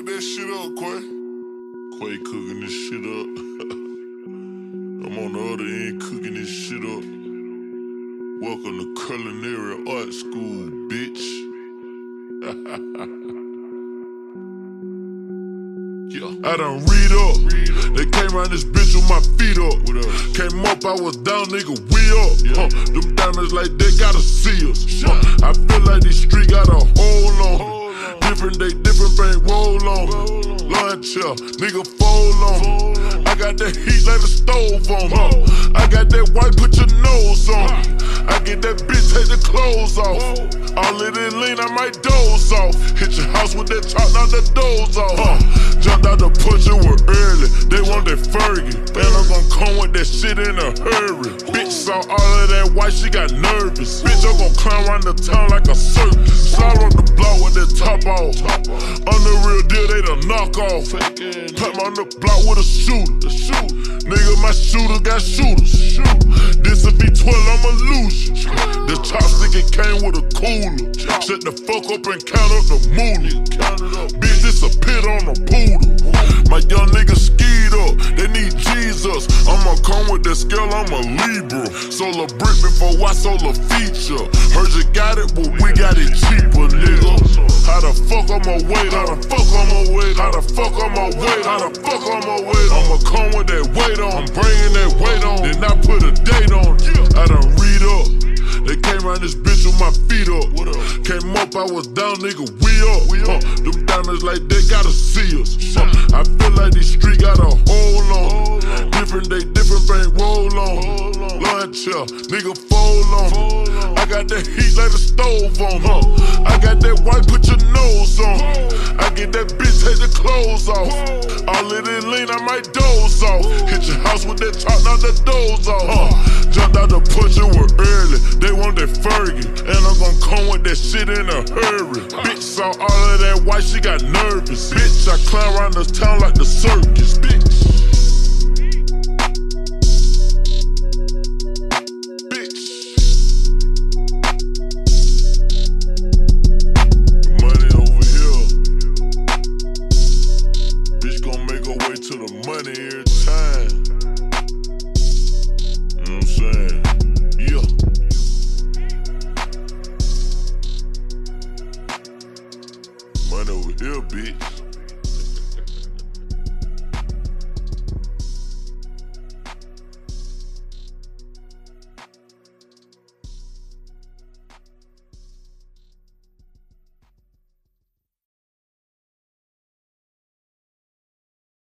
that shit up, Quay. Quay cooking this shit up. I'm on the other end cooking this shit up. Welcome to Culinary Art School, bitch. Yeah. I done read up. They came around this bitch with my feet up. Came up, I was down, nigga, we up. Yeah. Them diamonds like they gotta see us. I feel like this street got a hold on me. Different day, different bank, roll on me. Lunch up, nigga, fold on me. I got that heat like the stove on me. I got that white, put your nose on me. I get that bitch, take the clothes off. All it is lean, I might doze off. Hit your house with that top, knock the doors off. Jumped out the push, it was early. They want that Fergie, and I'm gon' come with that shit in a hurry. Bitch saw all of that white, she got nervous. Bitch, I'm gon' climb around the town like a circus. Slide on the block with that top off. On the real deal, they done knock off. Put me on the block with a shooter. Nigga, my shooter got shooters. This a V12, I'ma lose you. The chopstick, it came with a cooler. Shut the fuck up and count up the moolah. Bitch, this a pit on a poodle. My young niggas skied up, they need Jesus. I'ma come with that scale, I'm a Libra. Solar brick before I solar feature. Heard you got it, but we got it cheaper, nigga. How the fuck I'ma wait? How the fuck I'ma wait? How the fuck I'ma wait? How the fuck I'ma wait? I'ma come with that weight on. I'm bringing that weight on. Then I put a date on. I done read up. They came around this bitch with my feet up. Came up, I was down, nigga, we up. Them diamonds like they gotta see us. I feel like this street got a hold on. Different day, different bank, roll on. Lunch up, nigga, fold on. I got that heat like the stove on. I got that white, put your nose on. I get that bitch, take the clothes off. All it is lean, I might doze off. Hit your house with that top, knock the doors off. Jumped out the push, it was early. They want that Fergie, and I'm gon' come with that shit in a hurry. Bitch saw all of that white, she got nervous. Bitch, I climb around the town like the circus. Bitch. Money over here. Bitch gon' make her way to the money every time. You know what I'm saying? Yeah. Money over here, bitch.